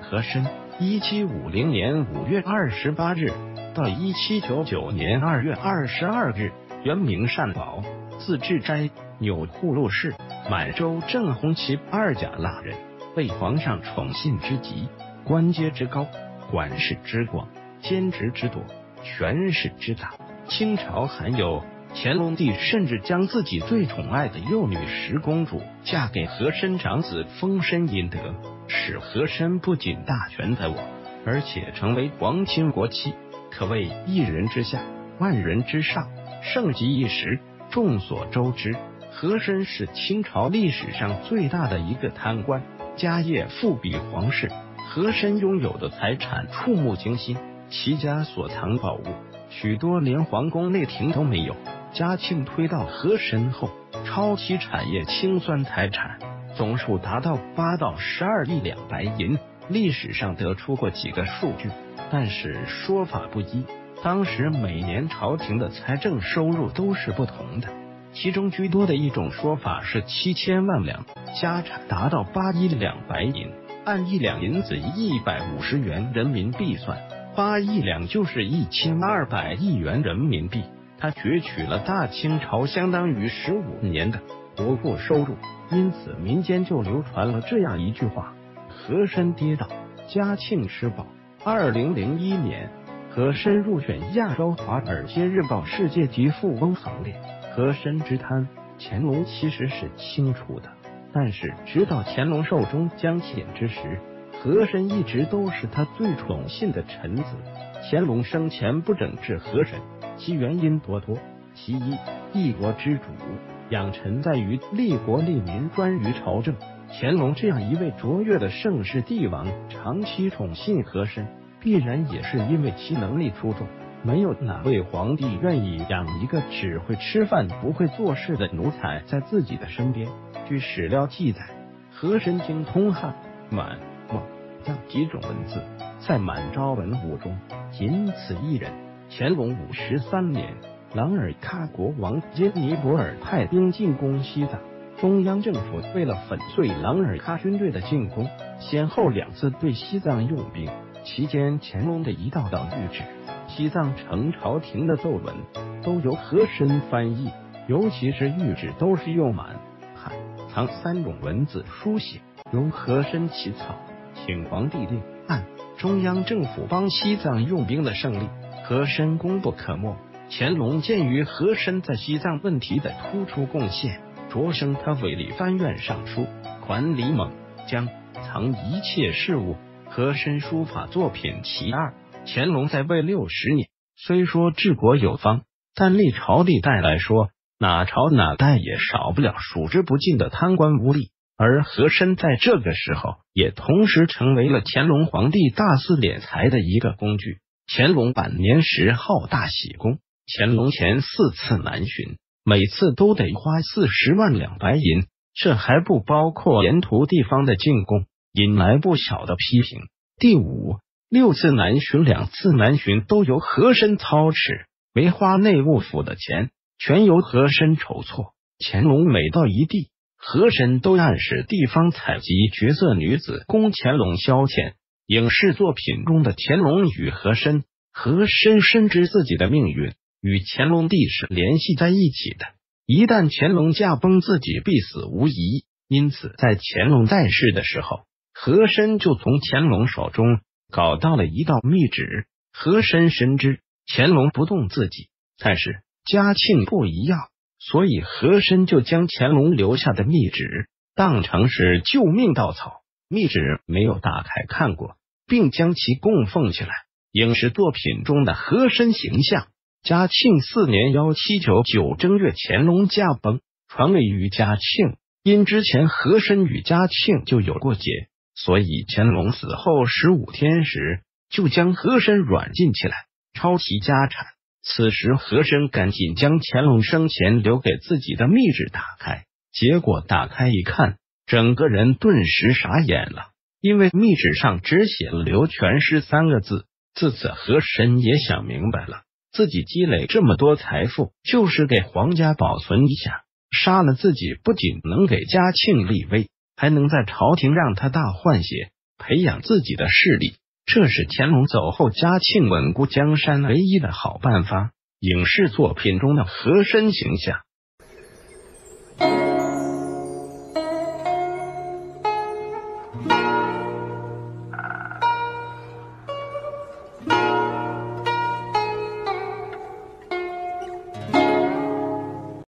和珅，1750年5月28日到1799年2月22日，原名善宝，字志斋，钮祜禄氏，满洲正红旗二甲腊人，被皇上宠信之极，官阶之高，管事之广，兼职之多，权势之大。清朝罕有，乾隆帝甚至将自己最宠爱的幼女十公主嫁给和珅长子丰绅殷德，使和珅不仅大权在握，而且成为皇亲国戚，可谓一人之下，万人之上，盛极一时。众所周知，和珅是清朝历史上最大的一个贪官，家业富比皇室。和珅拥有的财产触目惊心，其家所藏宝物许多连皇宫内廷都没有。嘉庆推到和珅后，超其产业清算财产总数达到8到12亿两白银。历史上得出过几个数据，但是说法不一。当时每年朝廷的财政收入都是不同的，其中居多的一种说法是7000万两，家产达到8亿两白银。按1两银子150元人民币算，8亿两就是1200亿元人民币。他攫取了大清朝相当于15年的国库收入，因此民间就流传了这样一句话：和珅跌倒，嘉庆吃饱。2001年，和珅入选亚洲华尔街日报世界级富翁行列。和珅之贪，乾隆其实是清楚的，但是直到乾隆寿终将寝之时，和珅一直都是他最宠信的臣子。乾隆生前不整治和珅，其原因多多。其一，一国之主，养臣在于利国利民，专于朝政。乾隆这样一位卓越的盛世帝王，长期宠信和珅，必然也是因为其能力出众。没有哪位皇帝愿意养一个只会吃饭不会做事的奴才在自己的身边。据史料记载，和珅精通汉、满、蒙、藏几种文字，在满招文武中仅此一人。乾隆53年，朗尔喀国王杰尼泊尔派兵进攻西藏，中央政府为了粉碎朗尔喀军队的进攻，先后2次对西藏用兵。期间，乾隆的一道道谕旨、西藏呈朝廷的奏文都由和珅翻译，尤其是谕旨都是用满、汉、藏3种文字书写，由和珅起草，请皇帝令按。中央政府帮西藏用兵的胜利，和珅功不可没。乾隆鉴于和珅在西藏问题的突出贡献，擢升他为理藩院尚书，管理蒙、江、藏一切事务。和珅书法作品其二。乾隆在位60年，虽说治国有方，但历朝历代来说，哪朝哪代也少不了数之不尽的贪官污吏。而和珅在这个时候也同时成为了乾隆皇帝大肆敛财的一个工具。乾隆晚年时好大喜功，乾隆前4次南巡，每次都得花40万两白银，这还不包括沿途地方的进贡，引来不小的批评。第5、6次南巡，2次南巡都由和珅操持，没花内务府的钱，全由和珅筹措。乾隆每到一地，和珅都暗示地方采集绝色女子供乾隆消遣。影视作品中的乾隆与和珅，和珅深知自己的命运与乾隆帝是联系在一起的，一旦乾隆驾崩，自己必死无疑。因此在乾隆在世的时候，和珅就从乾隆手中搞到了一道密旨。和珅深知乾隆不动自己，但是嘉庆不一样，所以和珅就将乾隆留下的密旨当成是救命稻草。密旨没有打开看过，并将其供奉起来。影视作品中的和珅形象，嘉庆4年1799正月乾隆驾崩，传位于嘉庆。因之前和珅与嘉庆就有过节，所以乾隆死后15天时，就将和珅软禁起来，抄其家产。此时和珅赶紧将乾隆生前留给自己的密旨打开，结果打开一看，整个人顿时傻眼了，因为密旨上只写了刘全师3个字。自此和珅也想明白了，自己积累这么多财富就是给皇家保存一下，杀了自己不仅能给嘉庆立威，还能在朝廷让他大换血， 培养自己的势力，这是乾隆走后嘉庆稳固江山唯一的好办法。影视作品中的和珅形象